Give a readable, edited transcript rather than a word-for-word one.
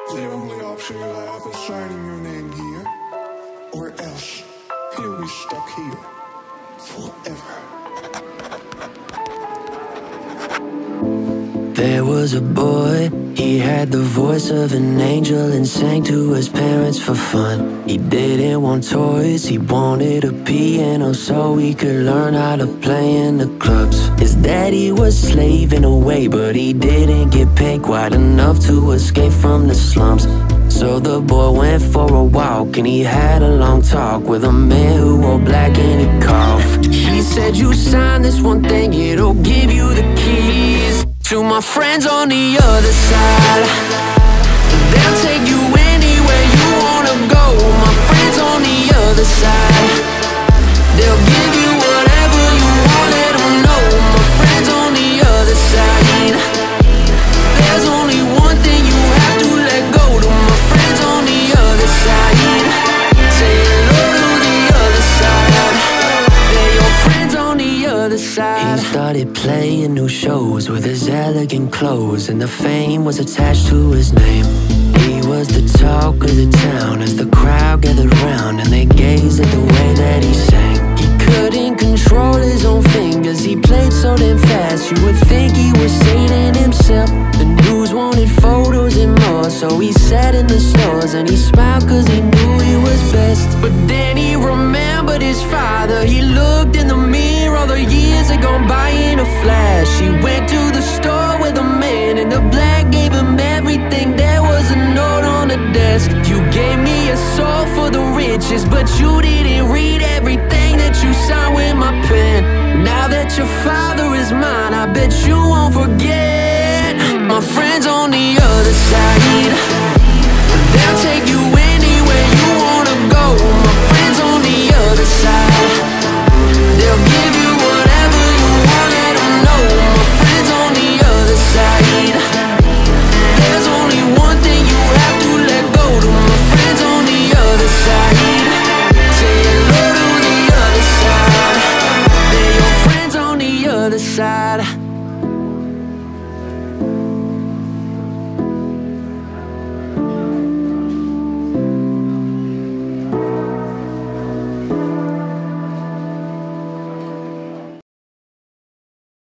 The only option you have is signing your name here, or else you'll be stuck here forever. There was a boy, he had the voice of an angel and sang to his parents for fun. He didn't want toys, he wanted a piano so he could learn how to play in the clubs. His daddy was slaving away, but he didn't get paid quite enough to escape from the slums. So the boy went for a walk and he had a long talk with a man who wore black and he coughed. He said, you sign this one thing, it'll give you the keys to my friends on the other side. They'll take you anywhere you wanna go. My friends on the other side, they'll give you whatever you want, let them know. My friends on the other side, there's only one thing you have to let go. To my friends on the other side, say hello to the other side. They're your friends on the other side. He started playing new shows with his elegant clothes, and the fame was attached to his name. He was the talk of the town as the crowd gathered round and they gazed at the way that he sang. He couldn't control his own fingers, he played so damn fast you would think he was Satan himself. The news wanted photos and more, so he sat in the stores and he smiled cause he knew he was best. But then he remembered his father, he looked in the mirror, all the years had gone by in a flash. He went to the store with a man in the black, gave him everything. There was a note on the desk. You gave me a soul for the riches, but you didn't read everything that you signed with my pen. Now that your father is mine, I bet you won't forget. My friends on the